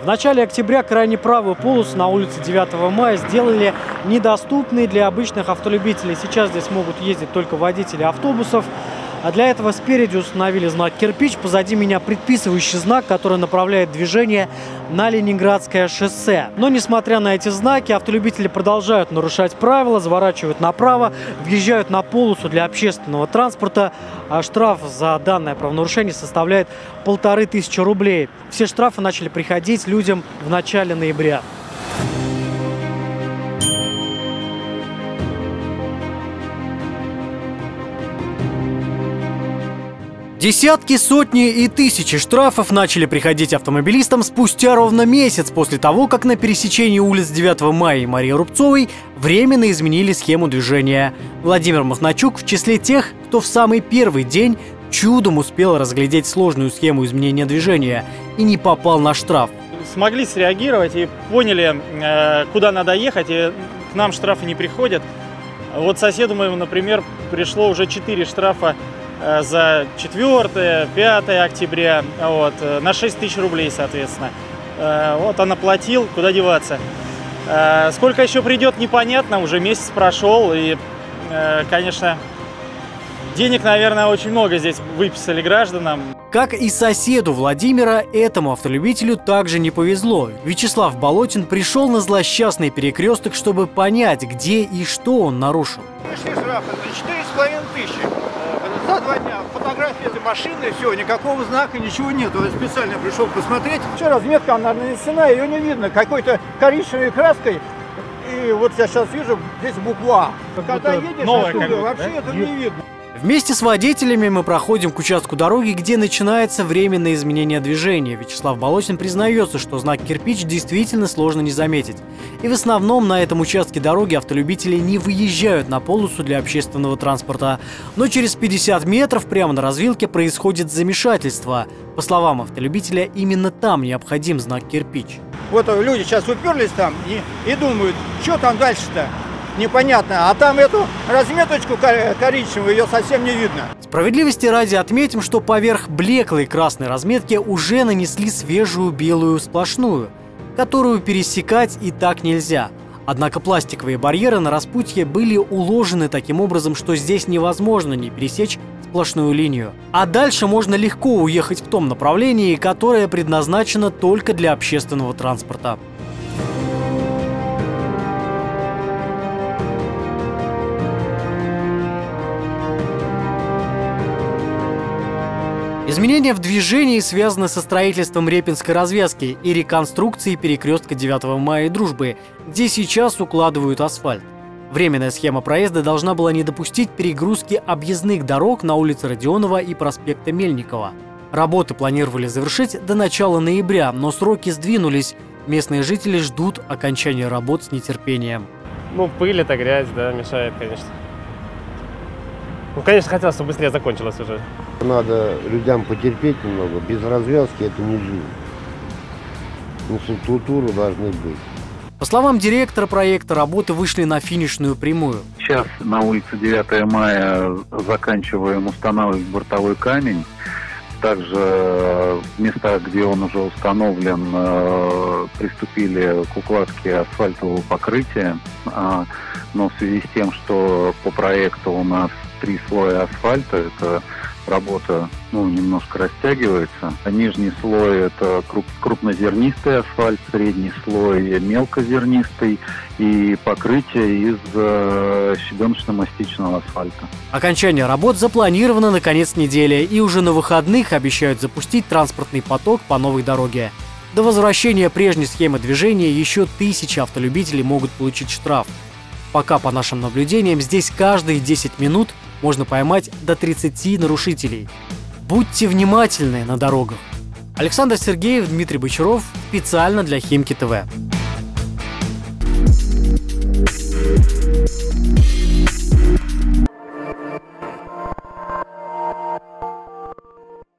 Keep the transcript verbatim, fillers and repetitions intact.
В начале октября крайне правую полосу на улице девятого мая сделали недоступной для обычных автолюбителей. Сейчас здесь могут ездить только водители автобусов. А для этого спереди установили знак «Кирпич», позади меня предписывающий знак, который направляет движение на Ленинградское шоссе. Но, несмотря на эти знаки, автолюбители продолжают нарушать правила, заворачивают направо, въезжают на полосу для общественного транспорта. А штраф за данное правонарушение составляет полторы тысячи рублей. Все штрафы начали приходить людям в начале ноября. Десятки, сотни и тысячи штрафов начали приходить автомобилистам спустя ровно месяц после того, как на пересечении улиц девятого мая и Марии Рубцовой временно изменили схему движения. Владимир Махначук в числе тех, кто в самый первый день чудом успел разглядеть сложную схему изменения движения и не попал на штраф. Смогли среагировать и поняли, куда надо ехать, и к нам штрафы не приходят. Вот соседу моему, например, пришло уже четыре штрафа за четвёртое, пятое октября, вот, на шесть тысяч рублей, соответственно. Вот он оплатил, куда деваться. Сколько еще придет, непонятно, уже месяц прошел, и, конечно, денег, наверное, очень много здесь выписали гражданам. Как и соседу Владимира, этому автолюбителю также не повезло. Вячеслав Болотин пришел на злосчастный перекресток, чтобы понять, где и что он нарушил. Пришли штрафы за четыре с половиной тысячи. За два дня фотографии этой машины, все, никакого знака, ничего нету. Я специально пришел посмотреть. Что, разметка, она нанесена, ее не видно. Какой-то коричневой краской. И вот я сейчас вижу, здесь буква А. Когда едешь оттуда, вообще да? это не видно. Вместе с водителями мы проходим к участку дороги, где начинается временное изменение движения. Вячеслав Болотин признается, что знак «Кирпич» действительно сложно не заметить. И в основном на этом участке дороги автолюбители не выезжают на полосу для общественного транспорта. Но через пятьдесят метров прямо на развилке происходит замешательство. По словам автолюбителя, именно там необходим знак «Кирпич». Вот люди сейчас уперлись там и, и думают, что там дальше-то? Непонятно, а там эту разметочку коричневую ее совсем не видно. Справедливости ради отметим, что поверх блеклой красной разметки уже нанесли свежую белую сплошную, которую пересекать и так нельзя. Однако пластиковые барьеры на распутье были уложены таким образом, что здесь невозможно не пересечь сплошную линию. А дальше можно легко уехать в том направлении, которое предназначено только для общественного транспорта. Изменения в движении связаны со строительством Репинской развязки и реконструкцией перекрестка девятого мая и Дружбы, где сейчас укладывают асфальт. Временная схема проезда должна была не допустить перегрузки объездных дорог на улице Родионова и проспекта Мельникова. Работы планировали завершить до начала ноября, но сроки сдвинулись. Местные жители ждут окончания работ с нетерпением. Ну, пыль, это грязь, да, мешает, конечно. Ну, конечно, хотелось, чтобы быстрее закончилось уже. Надо людям потерпеть немного. Без развязки это не жизнь. Инфраструктура должны быть. По словам директора проекта, работы вышли на финишную прямую. Сейчас на улице девятого мая заканчиваем устанавливать бортовой камень. Также в местах, где он уже установлен, приступили к укладке асфальтового покрытия. Но в связи с тем, что по проекту у нас три слоя асфальта, это работа ну, немножко растягивается. Нижний слой – это круп, крупнозернистый асфальт, средний слой – мелкозернистый и покрытие из э, щебеночно-мастичного асфальта. Окончание работ запланировано на конец недели, и уже на выходных обещают запустить транспортный поток по новой дороге. До возвращения прежней схемы движения еще тысячи автолюбителей могут получить штраф. Пока, по нашим наблюдениям, здесь каждые десять минут можно поймать до тридцати нарушителей. Будьте внимательны на дорогах. Александр Сергеев, Дмитрий Бочаров. Специально для Химки ТВ.